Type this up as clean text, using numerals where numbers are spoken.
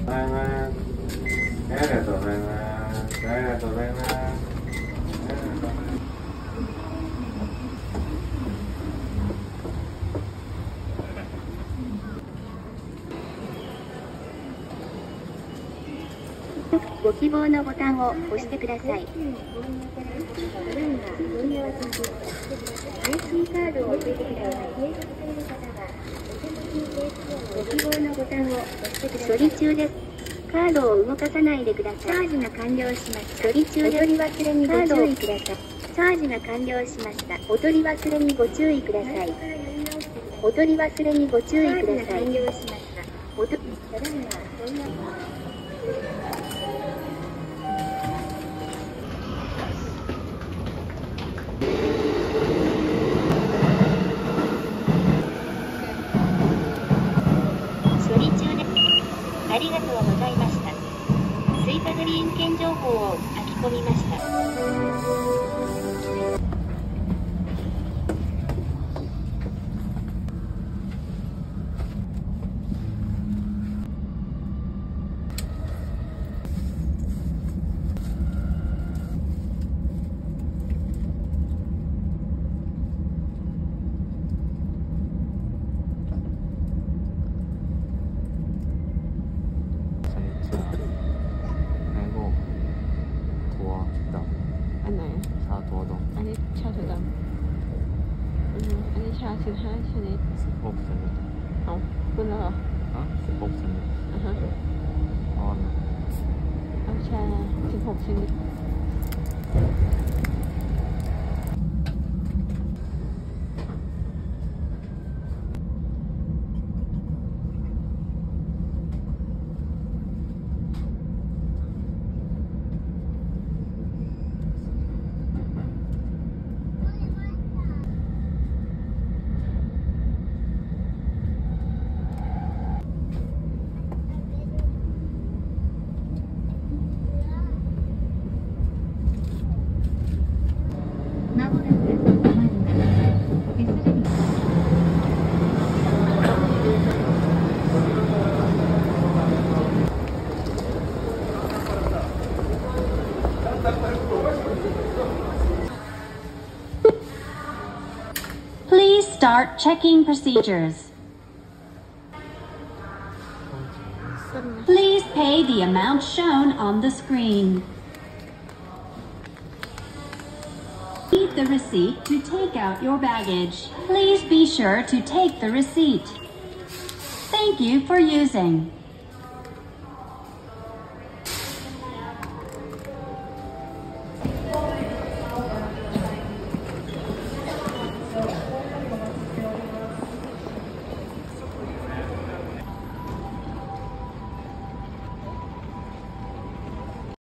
ご希望のボタンを押してください。IC カードを入れてください。ご希望のボタンを押してください。処理中です。カードを動かさないでください。チャージが完了しました。処理中です。お取り忘れにご注意ください。チャージが完了しました。お取り忘れにご注意ください。お取り忘れにご注意ください。完了しました。おとありがとうございました。追加グリーン券情報を書き込みました。 อันไหนชาตัวดงอันนี้ชาถั่วดำอันนี้ชา15 ชนิด 16 ชนิดเอาขึ้นแล้วเหรอ 16 ชนิดฮะเอาชา16 ชนิด Please start checking procedures. Please pay the amount shown on the screen. Read the receipt to take out your baggage. Please be sure to take the receipt. Thank you for using.